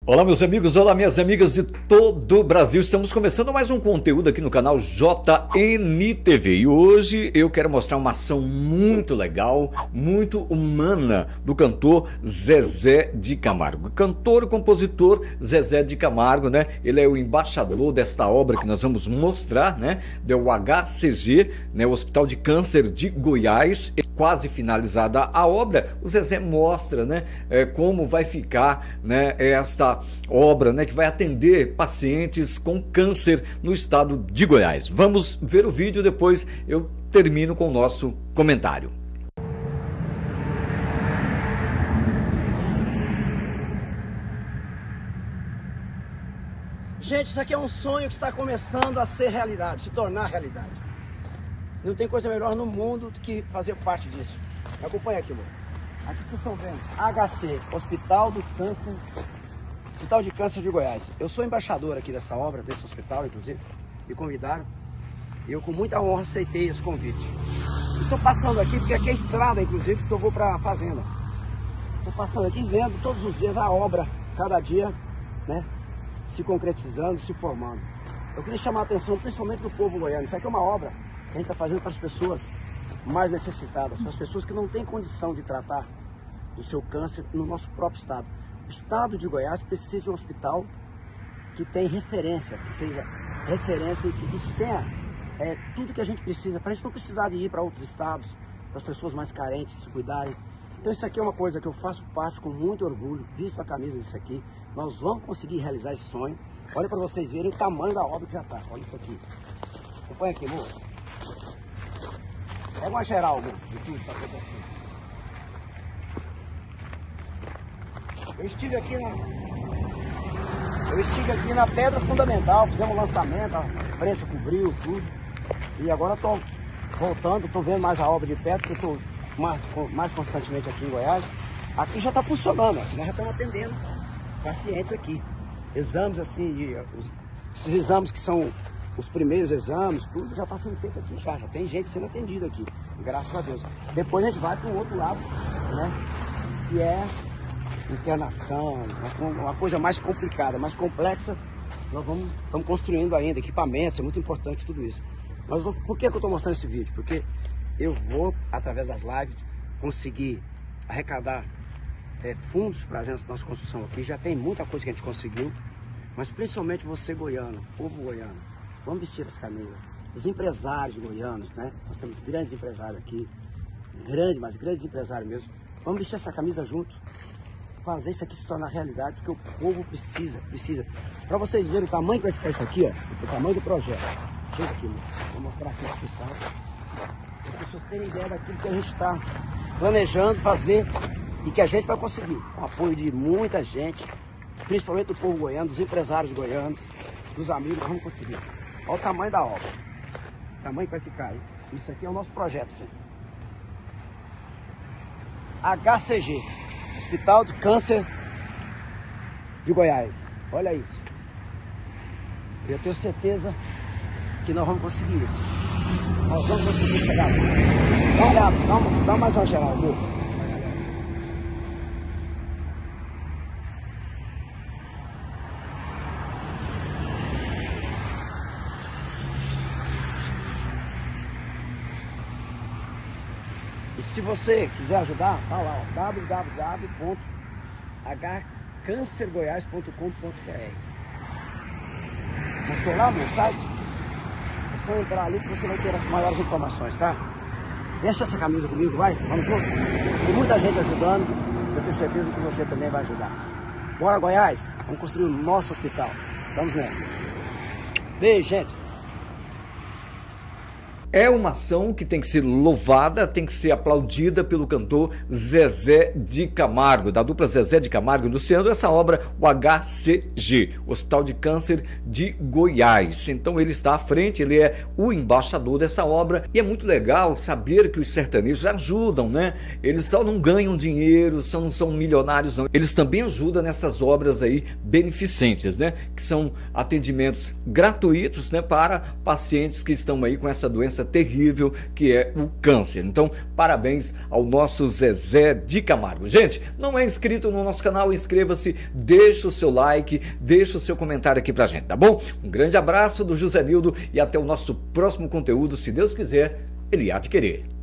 Olá meus amigos, olá minhas amigas de todo o Brasil, estamos começando mais um conteúdo aqui no canal JNTV e hoje eu quero mostrar uma ação muito legal, muito humana do cantor Zezé de Camargo. Cantor e compositor Zezé de Camargo, né? Ele é o embaixador desta obra que nós vamos mostrar, né? Do HCG, né? O Hospital de Câncer de Goiás. Quase finalizada a obra, o Zezé mostra, né? Como vai ficar, né? Esta obra, né, que vai atender pacientes com câncer no estado de Goiás. Vamos ver o vídeo, depois eu termino com o nosso comentário. Gente, isso aqui é um sonho que está começando a ser realidade, se tornar realidade. Não tem coisa melhor no mundo do que fazer parte disso. Me acompanha aqui, amor. Aqui vocês estão vendo, HC, Hospital de Câncer de Goiás. Eu sou embaixador aqui dessa obra, desse hospital, inclusive. Me convidaram e eu com muita honra aceitei esse convite. Estou passando aqui porque aqui é estrada, inclusive, porque eu vou para a fazenda. Estou passando aqui vendo todos os dias a obra, cada dia, né, se concretizando, se formando. Eu queria chamar a atenção principalmente do povo goiano. Isso aqui é uma obra que a gente está fazendo para as pessoas mais necessitadas, para as pessoas que não têm condição de tratar do seu câncer no nosso próprio estado. O estado de Goiás precisa de um hospital que tenha referência, que seja referência e que tenha tudo que a gente precisa, para a gente não precisar de ir para outros estados, para as pessoas mais carentes se cuidarem. Então isso aqui é uma coisa que eu faço parte com muito orgulho, visto a camisa disso aqui. Nós vamos conseguir realizar esse sonho. Olha para vocês verem o tamanho da obra que já está. Olha isso aqui. Acompanha aqui, amor. Pega uma geral, amor, de tudo que está acontecendo. Eu estive aqui na pedra fundamental, fizemos um lançamento, a imprensa cobriu tudo. E agora estou voltando, estou vendo mais a obra de perto, porque estou mais constantemente aqui em Goiás. Aqui já está funcionando, nós já estamos atendendo pacientes aqui. Exames assim, esses exames que são os primeiros exames, tudo já está sendo feito aqui, já tem gente sendo atendida aqui, graças a Deus. Depois a gente vai para o outro lado, né, que é internação, uma coisa mais complicada, mais complexa. Nós estamos construindo ainda equipamentos, é muito importante tudo isso. Mas por que eu estou mostrando esse vídeo? Porque eu vou, através das lives, conseguir arrecadar fundos para a nossa construção aqui. Já tem muita coisa que a gente conseguiu, mas principalmente você goiano, povo goiano, vamos vestir as camisas. Os empresários goianos, né? Nós temos grandes empresários aqui, mas grandes empresários mesmo. Vamos vestir essa camisa junto, fazer isso aqui se tornar realidade, porque o povo precisa. Para vocês verem o tamanho que vai ficar isso aqui, ó, o tamanho do projeto. Chega aqui, vou mostrar aqui para o pessoal, para as pessoas terem ideia daquilo que a gente está planejando fazer e que a gente vai conseguir. Com o apoio de muita gente, principalmente do povo goiano, dos empresários goianos, dos amigos, nós vamos conseguir. Olha o tamanho da obra, o tamanho que vai ficar aí. Isso aqui é o nosso projeto, gente. HCG, Hospital de Câncer de Goiás. Olha isso. Eu tenho certeza que nós vamos conseguir isso. Nós vamos conseguir chegar lá. Dá uma olhada, dá mais uma geral, amor. E se você quiser ajudar, tá lá, www.hcancergoias.com.br. Mostrou lá no meu site? É só entrar ali que você vai ter as maiores informações, tá? Deixa essa camisa comigo, vai? Vamos junto? Tem muita gente ajudando, eu tenho certeza que você também vai ajudar. Bora, Goiás? Vamos construir o nosso hospital. Vamos nessa. Beijo, gente. É uma ação que tem que ser louvada, tem que ser aplaudida pelo cantor Zezé de Camargo, da dupla Zezé de Camargo e Luciano, essa obra, o HCG, Hospital de Câncer de Goiás. Então ele está à frente, ele é o embaixador dessa obra e é muito legal saber que os sertanejos ajudam, né? Eles só não ganham dinheiro, só não são milionários, não. Eles também ajudam nessas obras aí beneficentes, né? Que são atendimentos gratuitos, né? Para pacientes que estão aí com essa doença terrível que é o câncer. Então, parabéns ao nosso Zezé de Camargo. Gente, não é inscrito no nosso canal, inscreva-se, deixa o seu like, deixa o seu comentário aqui pra gente, tá bom? Um grande abraço do José Nildo e até o nosso próximo conteúdo, se Deus quiser, ele há de querer.